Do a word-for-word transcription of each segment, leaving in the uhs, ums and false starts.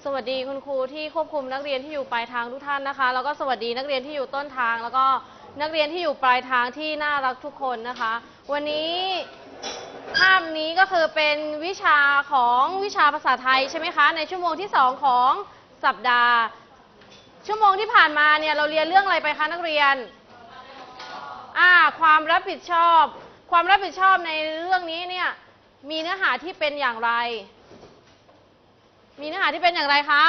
สวัสดีคุณครูที่ควบคุมนักเรียนที่อยู่ปลายทางทุกท่านนะคะแล้วก็สวัสดีนักเรียนที่อยู่ต้นทางแล้วก็นักเรียนที่อยู่ปลายทางที่น่ารักทุกคนนะคะวันนี้ภาพนี้ก็คือเป็นวิชาของวิชาภาษาไทยใช่ไหมคะในชั่วโมงที่สองของสัปดาห์ชั่วโมงที่ผ่านมาเนี่ยเราเรียนเรื่องอะไรไปคะนักเรียนอ่าความรับผิดชอบความรับผิดชอบในเรื่องนี้เนี่ยมีเนื้อหาที่เป็นอย่างไรมีเนื้อหาที่เป็นอย่างไรคะ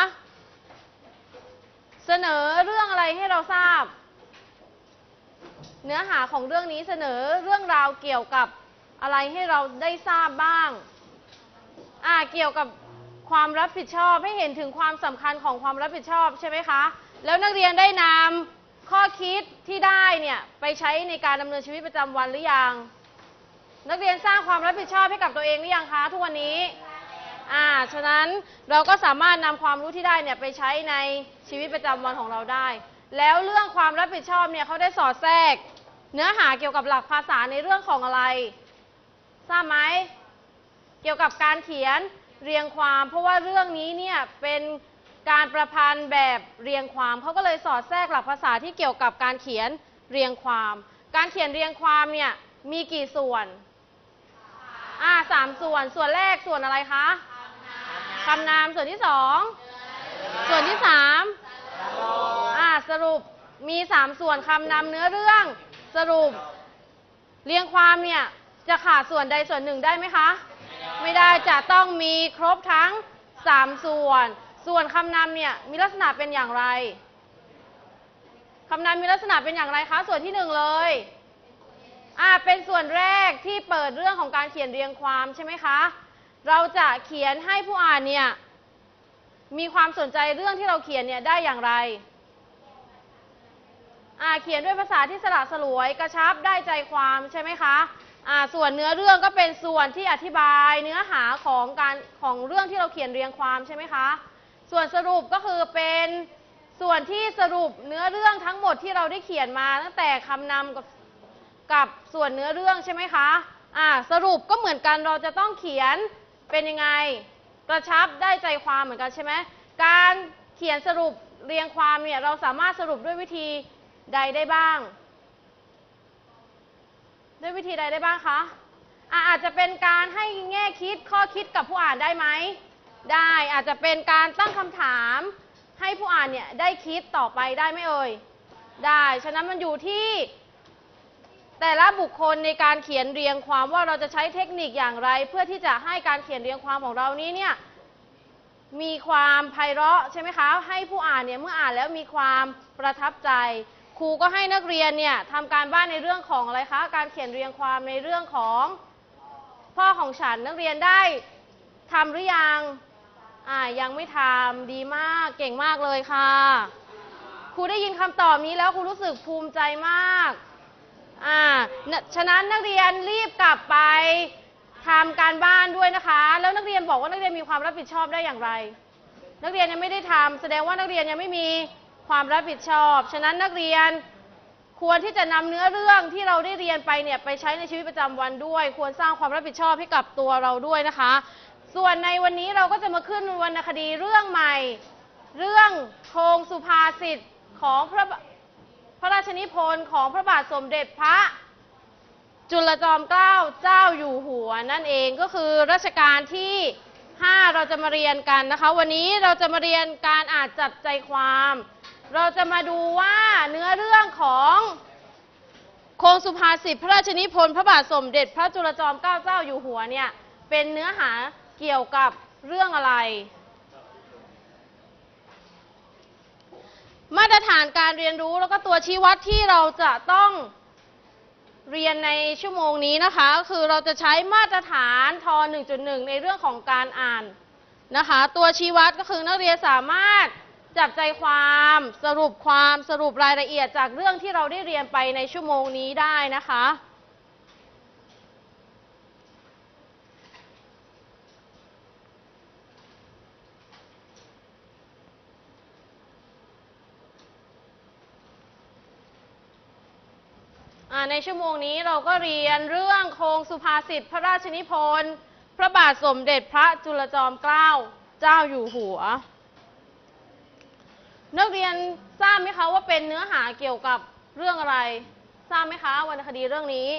เสนอเรื่องอะไรให้เราทราบเนื้อหาของเรื่องนี้เสนอเรื่องราวเกี่ยวกับอะไรให้เราได้ทราบบ้างอ่าเกี่ยวกับความรับผิดชอบให้เห็นถึงความสำคัญของความรับผิดชอบใช่ไหมคะแล้วนักเรียนได้นำข้อคิดที่ได้เนี่ยไปใช้ในการดำเนินชีวิตประจำวันหรือยังนักเรียนสร้างความรับผิดชอบให้กับตัวเองหรือยังคะทุกวันนี้อ่าฉะนั้นเราก็สามารถนำความรู้ที่ได้เนี่ยไปใช้ในชีวิตประจำวันของเราได้แล้วเรื่องความรับผิดชอบเนี่ยเขาได้สอดแทรกเนื้อหาเกี่ยวกับหลักภาษาในเรื่องของอะไรทราบไหมเกี่ยวกับการเขียนเรียงความเพราะว่าเรื่องนี้เนี่ยเป็นการประพันธ์แบบเรียงความเขาก็เลยสอดแทรกหลักภาษาที่เกี่ยวกับการเขียนเรียงความการเขียนเรียงความเนี่ยมีกี่ส่วนอ่าสามส่วนส่วนแรกส่วนอะไรคะคำนามส่วนที่สองส่วนที่สามอ่าสรุปมีสามส่วนคำนำเนื้อเรื่องสรุปเรียงความเนี่ยจะขาดส่วนใดส่วนหนึ่งได้ไหมคะไม่ได้จะต้องมีครบทั้งสามส่วนส่วนคำนำเนี่ยมีลักษณะเป็นอย่างไรคำนำมีลักษณะเป็นอย่างไรคะส่วนที่หนึ่งเลยอ่าเป็นส่วนแรกที่เปิดเรื่องของการเขียนเรียงความใช่ไหมคะเราจะเขียนให้ผู้อ่านเนี่ยมีความสนใจเรื่องที่เราเขียนเนี่ยได้อย่างไรอ่าเขียนด้วยภาษาที่สละสลวยกระชับได้ใจความใช่ไหมคะอ่าส่วนเนื้อเรื่องก็เป็นส่วนที่อธิบายเนื้อหาของการของเรื่องที่เราเขียนเรียงความใช่ไหมคะส่วนสรุปก็คือเป็นส่วนที่สรุปเนื้อเรื่องทั้งหมดที่เราได้เขียนมาตั้งแต่คำนำกับกับส่วนเนื้อเรื่องใช่ไหมคะอ่าสรุปก็เหมือนกันเราจะต้องเขียนเป็นยังไงกระชับได้ใจความเหมือนกันใช่ไหมการเขียนสรุปเรียงความเนี่ยเราสามารถสรุปด้วยวิธีใดได้บ้างด้วยวิธีใดได้บ้างคะอ่าอาจจะเป็นการให้แง่คิดข้อคิดกับผู้อ่านได้ไหมได้อาจจะเป็นการตั้งคำถามให้ผู้อ่านเนี่ยได้คิดต่อไปได้ไหมเอ่ยได้ฉะนั้นมันอยู่ที่แต่ละบุคคลในการเขียนเรียงความว่าเราจะใช้เทคนิคอย่างไรเพื่อที่จะให้การเขียนเรียงความของเรานี้เนี่ยมีความไพเราะใช่ไหมคะให้ผู้อ่านเนี่ยเมื่ออ่านแล้วมีความประทับใจครูก็ให้นักเรียนเนี่ยทำการบ้านในเรื่องของอะไรคะการเขียนเรียงความในเรื่องของพ่อของฉันนักเรียนได้ทำหรือยังอ่ายังไม่ทำดีมากเก่งมากเลยค่ะครูได้ยินคำตอบนี้แล้วครูรู้สึกภูมิใจมากอ่าฉะนั้นนักเรียนรีบกลับไปทำการบ้านด้วยนะคะแล้วนักเรียนบอกว่านักเรียนมีความรับผิดชอบได้อย่างไรนักเรียนยังไม่ได้ทำแสดงว่านักเรียนยังไม่มีความรับผิดชอบฉะนั้นนักเรียนควรที่จะนำเนื้อเรื่องที่เราได้เรียนไปเนี่ยไปใช้ในชีวิตประจำวันด้วยควรสร้างความรับผิดชอบให้กับตัวเราด้วยนะคะส่วนในวันนี้เราก็จะมาขึ้นวรรณคดีเรื่องใหม่เรื่องโครงสุภาษิตของพระพระราชนิพนธ์ของพระบาทสมเด็จพระจุลจอมเกล้าเจ้าอยู่หัวนั่นเองก็คือรัชกาลที่ห้าเราจะมาเรียนกันนะคะวันนี้เราจะมาเรียนการอ่านจับใจความเราจะมาดูว่าเนื้อเรื่องของโครงสุภาษิตพระราชนิพนธ์พระบาทสมเด็จพระจุลจอมเกล้าเจ้าอยู่หัวเนี่ยเป็นเนื้อหาเกี่ยวกับเรื่องอะไรมาตรฐานการเรียนรู้แล้วก็ตัวชี้วัดที่เราจะต้องเรียนในชั่วโมงนี้นะคะคือเราจะใช้มาตรฐานท หนึ่งจุดหนึ่ง ในเรื่องของการอ่านนะคะตัวชี้วัดก็คือนักเรียนสามารถจับใจความสรุปความสรุปรายละเอียดจากเรื่องที่เราได้เรียนไปในชั่วโมงนี้ได้นะคะในชั่วโมงนี้เราก็เรียนเรื่องโครงสุภาษิตพระราชนิพนธ์พระบาทสมเด็จพระจุลจอมเกล้าเจ้าอยู่หัวนักเรียนทราบไหมคะว่าเป็นเนื้อหาเกี่ยวกับเรื่องอะไรทราบไหมคะวรรณคดีเรื่องนี้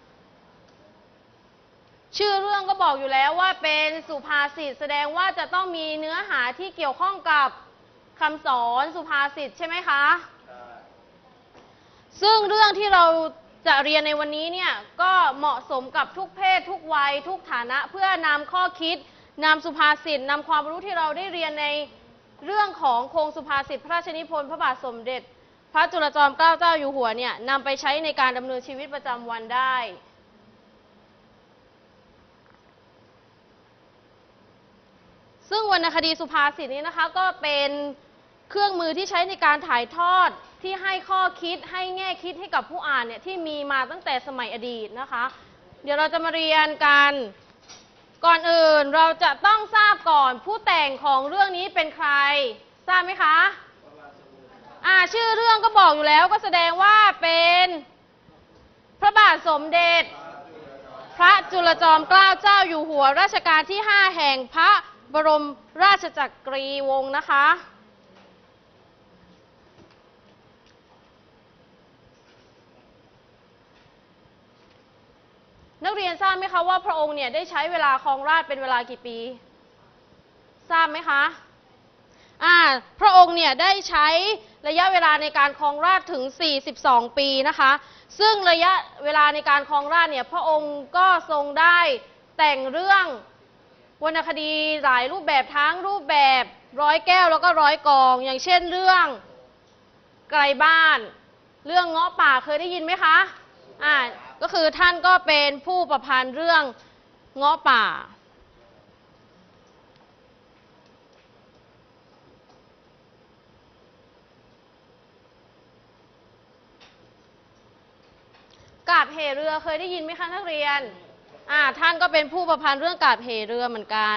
ชื่อเรื่องก็บอกอยู่แล้วว่าเป็นสุภาษิตแสดงว่าจะต้องมีเนื้อหาที่เกี่ยวข้องกับคำสอนสุภาษิตใช่ไหมคะซึ่งเรื่องที่เราจะเรียนในวันนี้เนี่ยก็เหมาะสมกับทุกเพศทุกวัยทุกฐานะเพื่อนำข้อคิดนำสุภาษิตนำความรู้ที่เราได้เรียนในเรื่องของโครงสุภาษิตพระราชนิพนธ์พระบาทสมเด็จพระจุลจอมเกล้าเจ้าอยู่หัวเนี่ยนำไปใช้ในการดำเนินชีวิตประจำวันได้ซึ่งวรรณคดีสุภาษิตนี้นะคะก็เป็นเครื่องมือที่ใช้ในการถ่ายทอดที่ให้ข้อคิดให้แง่คิดให้กับผู้อ่านเนี่ยที่มีมาตั้งแต่สมัยอดีตนะคะเดี๋ยวเราจะมาเรียนกันก่อนอื่นเราจะต้องทราบก่อนผู้แต่งของเรื่องนี้เป็นใครทราบไหมคะอ่าชื่อเรื่องก็บอกอยู่แล้วก็แสดงว่าเป็นพระบาทสมเด็จพระจุลจอมเกล้าเจ้าอยู่หัวรัชกาลที่ห้าแห่งพระบรมราชจักรีวงศ์นะคะนักเรียนทราบไหมคะว่าพระองค์เนี่ยได้ใช้เวลาครองราชย์เป็นเวลากี่ปีทราบไหมคะอ่าพระองค์เนี่ยได้ใช้ระยะเวลาในการครองราชย์ถึงสี่สิบสองปีนะคะซึ่งระยะเวลาในการครองราชย์เนี่ยพระองค์ก็ทรงได้แต่งเรื่องวรรณคดีหลายรูปแบบทั้งรูปแบบร้อยแก้วแล้วก็ร้อยกองอย่างเช่นเรื่องไกลบ้านเรื่องเงาะป่าเคยได้ยินไหมคะอ่าก็คือท่านก็เป็นผู้ประพันธ์เรื่องเงาะป่ากาบเหเรือเคยได้ยินไหมคะนักเรียนอ่าท่านก็เป็นผู้ประพันธ์เรื่องกาบเหเรือเหมือนกัน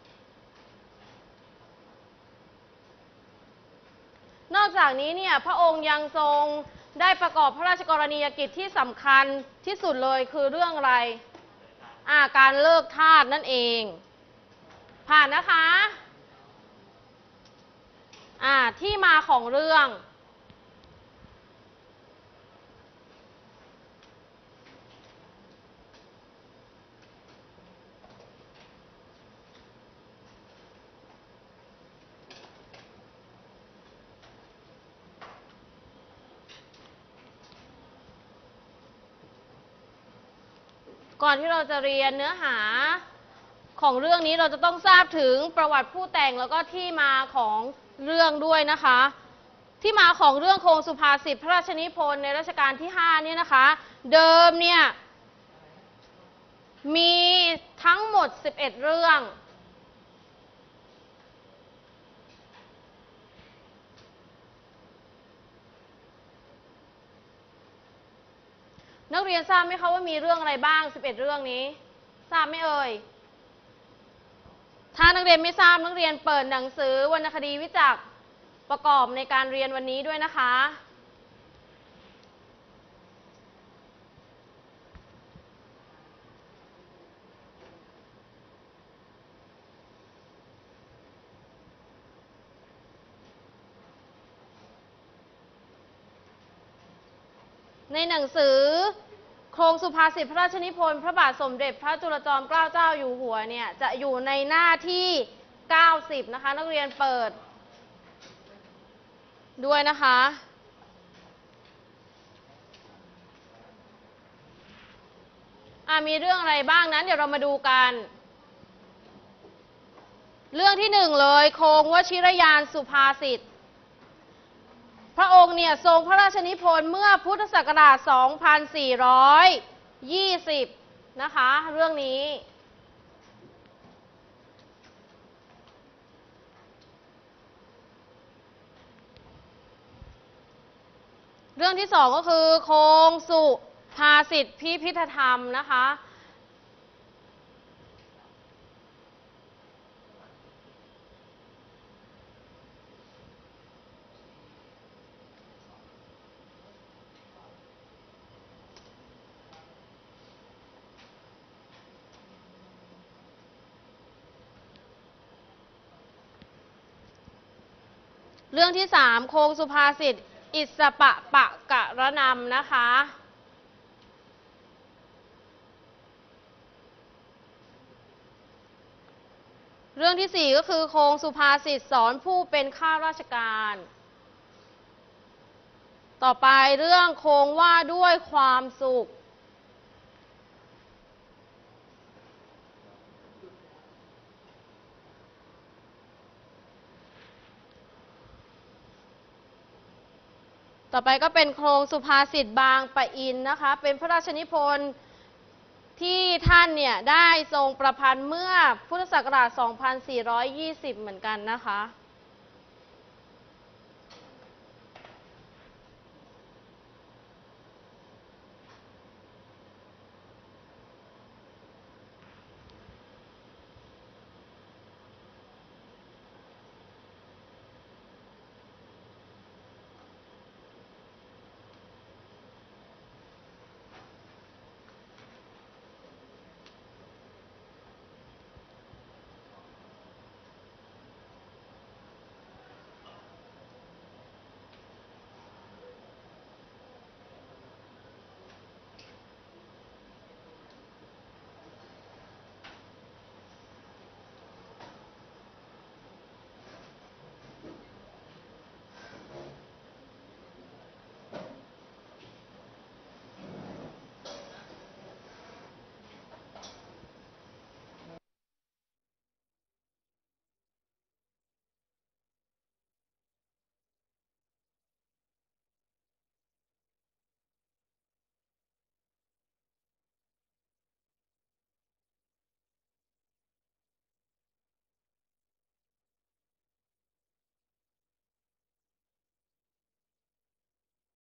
นอกจากนี้เนี่ยพระองค์ยังทรงได้ประกอบพระราชกรณียกิจที่สำคัญที่สุดเลยคือเรื่องอะไรอ่าการเลิกทาสนั่นเองผ่านนะคะอ่าที่มาของเรื่องก่อนที่เราจะเรียนเนื้อหาของเรื่องนี้เราจะต้องทราบถึงประวัติผู้แต่งแล้วก็ที่มาของเรื่องด้วยนะคะที่มาของเรื่องโครงสุภาษิตพระราชนิพนธ์ในรัชกาลที่ห้าเนี่ยนะคะเดิมเนี่ยมีทั้งหมดสิบเอ็ดเรื่องนักเรียนทราบไหมคะว่ามีเรื่องอะไรบ้างสิบเอ็ดเรื่องนี้ทราบไหมเอ่ยถ้านักเรียนไม่ทราบนักเรียนเปิดหนังสือวรรณคดีวิจักรประกอบในการเรียนวันนี้ด้วยนะคะในหนังสือโครงสุภาษิตพระราชนิพนธ์พระบาทสมเด็จพระจุลจอมเกล้าเจ้าอยู่หัวเนี่ยจะอยู่ในหน้าที่เก้าสิบนะคะนักเรียนเปิดด้วยนะคะอ่ามีเรื่องอะไรบ้างนั้นเดี๋ยวเรามาดูกันเรื่องที่หนึ่งเลยโครงวชิรยานสุภาษิตพระองค์เนี่ยทรงพระราชนิพนธ์เมื่อพุทธศักราชสองพันสี่ร้อยยี่สิบนะคะเรื่องนี้เรื่องที่สองก็คือโครงสุภาษิตพิพิธธรรมนะคะเรื่องที่สามโครงสุภาษิตอิสปะปะกะระนำนะคะเรื่องที่สี่ก็คือโครงสุภาษิตสอนผู้เป็นข้าราชการต่อไปเรื่องโครงว่าด้วยความสุขต่อไปก็เป็นโครงสุภาษิตบางปะอินนะคะเป็นพระราชนิพนธ์ที่ท่านเนี่ยได้ทรงประพันธ์เมื่อพุทธศักราช สองพันสี่ร้อยยี่สิบ เหมือนกันนะคะ